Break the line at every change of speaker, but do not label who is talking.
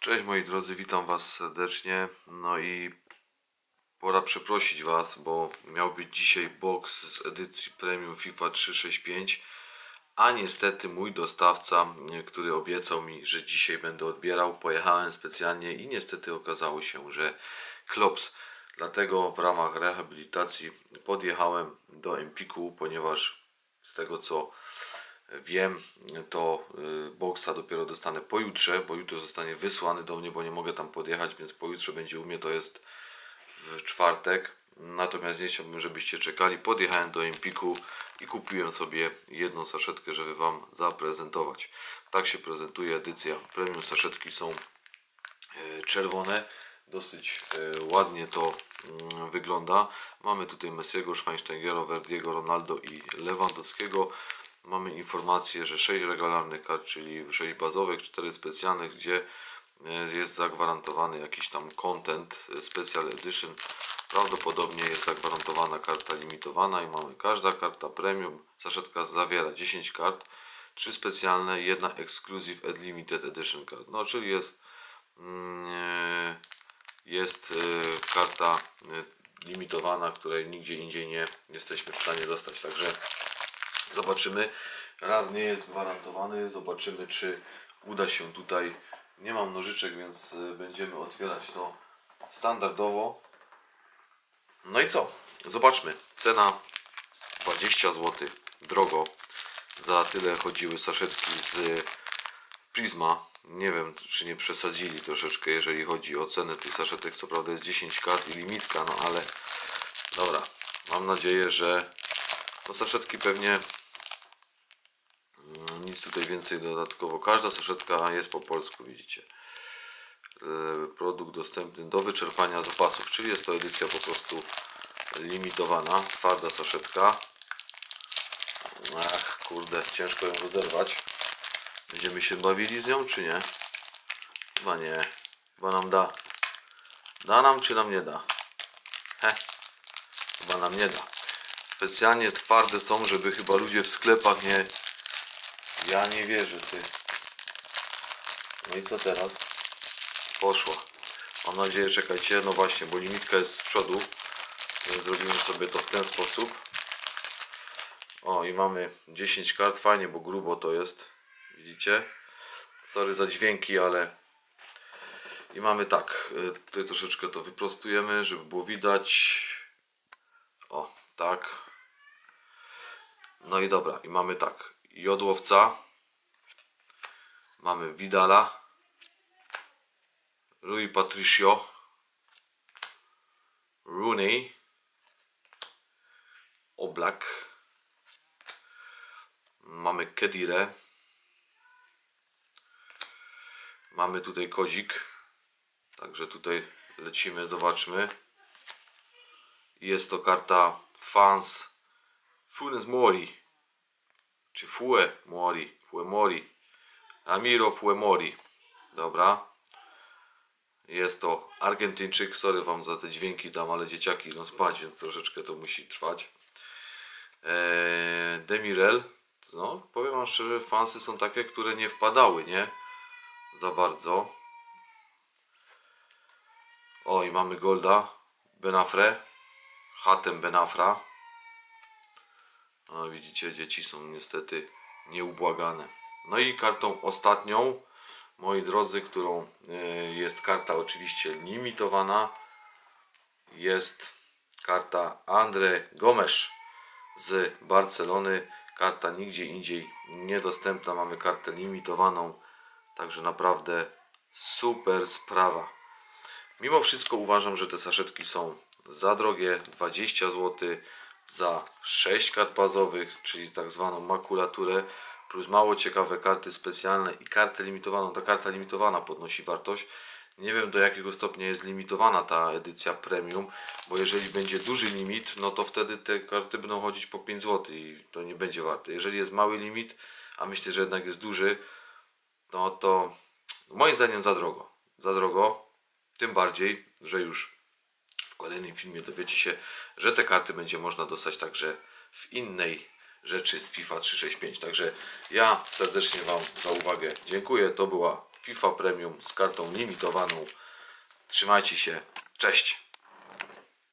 Cześć moi drodzy, witam Was serdecznie. No i pora przeprosić Was, bo miał być dzisiaj box z edycji Premium FIFA 365, a niestety mój dostawca, który obiecał mi, że dzisiaj będę odbierał, pojechałem specjalnie i niestety okazało się, że klops. Dlatego w ramach rehabilitacji podjechałem do Empiku, ponieważ z tego co wiem, to boxa dopiero dostanę pojutrze, bo jutro zostanie wysłany do mnie, bo nie mogę tam podjechać, więc pojutrze będzie u mnie, to jest w czwartek. Natomiast nie chciałbym, żebyście czekali. Podjechałem do Empiku i kupiłem sobie jedną saszetkę, żeby Wam zaprezentować. Tak się prezentuje edycja Premium. Saszetki są czerwone. Dosyć ładnie to wygląda. Mamy tutaj Messiego, Schweinsteigera, Verdiego, Ronaldo i Lewandowskiego. Mamy informację, że 6 regularnych kart, czyli 6 bazowych, 4 specjalnych, gdzie jest zagwarantowany jakiś tam content Special Edition. Prawdopodobnie jest zagwarantowana karta limitowana i mamy każda karta premium. Saszetka zawiera 10 kart, 3 specjalne, jedna Exclusive and Limited Edition card. No, czyli jest karta limitowana, której nigdzie indziej nie jesteśmy w stanie dostać. Także zobaczymy. RAR nie jest gwarantowany. Zobaczymy, czy uda się tutaj. Nie mam nożyczek, więc będziemy otwierać to standardowo. No i co? Zobaczmy. Cena 20 zł. Drogo. Za tyle chodziły saszetki z Prisma. Nie wiem, czy nie przesadzili troszeczkę, jeżeli chodzi o cenę tych saszetek. Co prawda jest 10 kart i limitka, no ale dobra. Mam nadzieję, że no saszetki pewnie nic tutaj więcej dodatkowo. Każda saszetka jest po polsku, widzicie. Produkt dostępny do wyczerpania zapasów, czyli jest to edycja po prostu limitowana. Twarda saszetka. Ach, kurde, ciężko ją rozerwać. Będziemy się bawili z nią, czy nie? Chyba nie. Chyba nam da. Da nam, czy nam nie da? Chyba nam nie da. Specjalnie twarde są, żeby chyba ludzie w sklepach nie... Ja nie wierzę, ty. No i co teraz? Poszła. Mam nadzieję, czekajcie, no właśnie, bo limitka jest z przodu, więc zrobimy sobie to w ten sposób. O, i mamy 10 kart, fajnie, bo grubo to jest, widzicie? Sorry za dźwięki, ale... I mamy tak, tutaj troszeczkę to wyprostujemy, żeby było widać. O, tak. No i dobra, i mamy tak, Jodłowca, mamy Vidala, Rui Patricio, Rooney, Oblak, mamy Kedire, mamy tutaj kodzik, także tutaj lecimy, zobaczmy. Jest to karta Fans Funes Mori, czy Fue Mori, Ramiro Fue Mori, dobra. Jest to Argentyńczyk, sorry Wam za te dźwięki tam, ale dzieciaki idą spać, więc troszeczkę to musi trwać. Demirel, no powiem Wam szczerze, fansy są takie, które nie wpadały, nie? Za bardzo. O, i mamy Golda, Benafre, Hatem Benafra. No widzicie, dzieci są niestety nieubłagane. No i kartą ostatnią, moi drodzy, którą jest karta oczywiście limitowana, jest karta André Gomes z Barcelony. Karta nigdzie indziej niedostępna, mamy kartę limitowaną, także naprawdę super sprawa. Mimo wszystko uważam, że te saszetki są za drogie, 20 zł za 6 kart bazowych, czyli tak zwaną makulaturę, plus mało ciekawe karty specjalne i kartę limitowaną. Ta karta limitowana podnosi wartość. Nie wiem, do jakiego stopnia jest limitowana ta edycja premium, bo jeżeli będzie duży limit, no to wtedy te karty będą chodzić po 5 zł i to nie będzie warte. Jeżeli jest mały limit, a myślę, że jednak jest duży, no to moim zdaniem za drogo. Za drogo, tym bardziej, że już w kolejnym filmie dowiecie się, że te karty będzie można dostać także w innej rzeczy z FIFA 365. Także ja serdecznie Wam za uwagę dziękuję. To była FIFA Premium z kartą limitowaną. Trzymajcie się, cześć!